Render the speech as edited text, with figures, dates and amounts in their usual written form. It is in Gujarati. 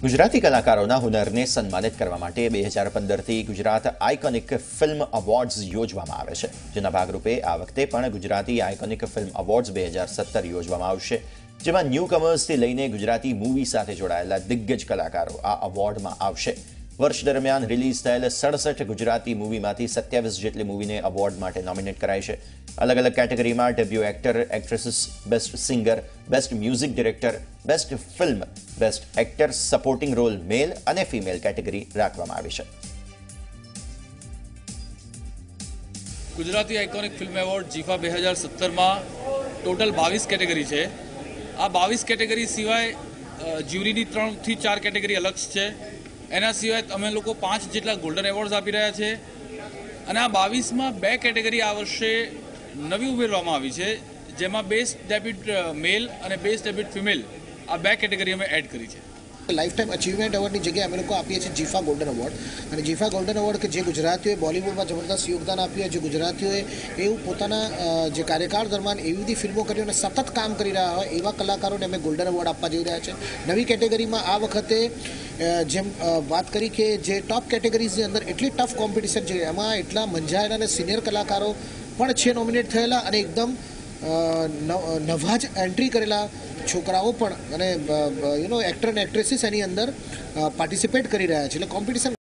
ગુજરાતી કલાકારોના હુનરને સન્માનિત કરવા માટે 2015થી ગુજરાત આઇકોનિક ફિલ્મ અવોર્ડ્સ યોજવામાં આવે છે, જેના ભાગરૂપે આ વખતે પણ ગુજરાતી આઇકોનિક ફિલ્મ અવોર્ડ્સ 2017 યોજવામાં આવશે, જેમાં ન્યૂકમર્સથી લઈને ગુજરાતી મૂવી સાથે જોડાયેલા દિગ્ગજ કલાકારો આ અવોર્ડમાં આવશે। વર્ષ દરમિયાન રિલીઝ થયેલ 67 ગુજરાતી મૂવીમાંથી 27 જેટલી મૂવીને અવોર્ડ માટે નોમિનેટ કરાઈ છે। અલગ અલગ કેટેગરીમાં debut actor, actresses, best singer, best music director, best film, best actor supporting role male અને ફિમેલ કેટેગરી રાખવામાં આવી છે। Gujarati iconic film award GIFA 2017 માં ટોટલ 22 કેટેગરી છે। આ 22 કેટેગરી સિવાય જ્યુરીની 3 થી 4 કેટેગરી અલગ છે। એના સિવાય અમે લોકો 5 જેટલા ગોલ્ડન એવોર્ડ્સ આપી રહ્યા છે અને આ 22માં 2 કેટેગરી આ વર્ષે નવી ઉમેરવામાં આવી છે, જેમાં બેસ્ટ ડેબ્યુટ મેલ અને બેસ્ટ ડેબ્યુટ ફિમેલ આ 2 કેટેગરી અમે એડ કરી છે। લાઈફ ટાઈમ અચીવમેન્ટ એવોર્ડની જગ્યાએ અમે લોકો આપીએ છીએ GIFA ગોલ્ડન એવોર્ડ, અને GIFA ગોલ્ડન એવોર્ડ કે જે ગુજરાતીઓએ બોલિવૂડમાં જબરદસ્ત યોગદાન આપ્યું, જે ગુજરાતીઓએ એવું પોતાના જે કાર્યકાળ દરમિયાન એવી બધી ફિલ્મો કરી અને સતત કામ કરી રહ્યા હોય એવા કલાકારોને અમે ગોલ્ડન એવોર્ડ આપવા જઈ રહ્યા છે। નવી કેટેગરીમાં આ વખતે જેમ વાત કરી કે જે ટોપ કેટેગરીઝની અંદર એટલી ટફ કોમ્પિટિશન છે, એમાં એટલા મંજાયેલા અને સિનિયર કલાકારો પણ છે નોમિનેટ થયેલા, અને એકદમ નવા જ એન્ટ્રી કરેલા છોકરાઓ પણ અને એક્ટર અને એક્ટ્રેસીસ એની અંદર પાર્ટિસિપેટ કરી રહ્યા છે, એટલે કોમ્પિટિશન